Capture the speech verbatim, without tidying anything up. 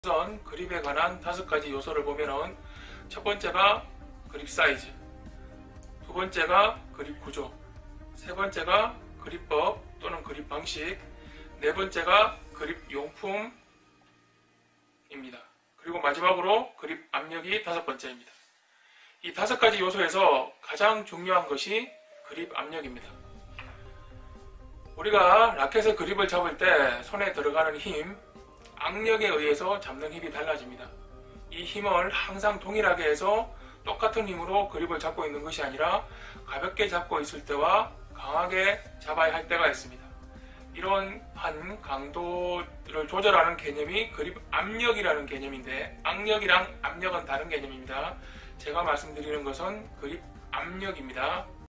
우선 그립에 관한 다섯 가지 요소를 보면은 첫 번째가 그립 사이즈, 두 번째가 그립 구조, 세 번째가 그립법 또는 그립 방식, 네 번째가 그립 용품입니다. 그리고 마지막으로 그립 압력이 다섯 번째입니다. 이 다섯 가지 요소에서 가장 중요한 것이 그립 압력입니다. 우리가 라켓의 그립을 잡을 때 손에 들어가는 힘, 악력에 의해서 잡는 힘이 달라집니다. 이 힘을 항상 동일하게 해서 똑같은 힘으로 그립을 잡고 있는 것이 아니라 가볍게 잡고 있을 때와 강하게 잡아야 할 때가 있습니다. 이러한 강도를 조절하는 개념이 그립 압력이라는 개념인데, 악력이랑 압력은 다른 개념입니다. 제가 말씀드리는 것은 그립 압력입니다.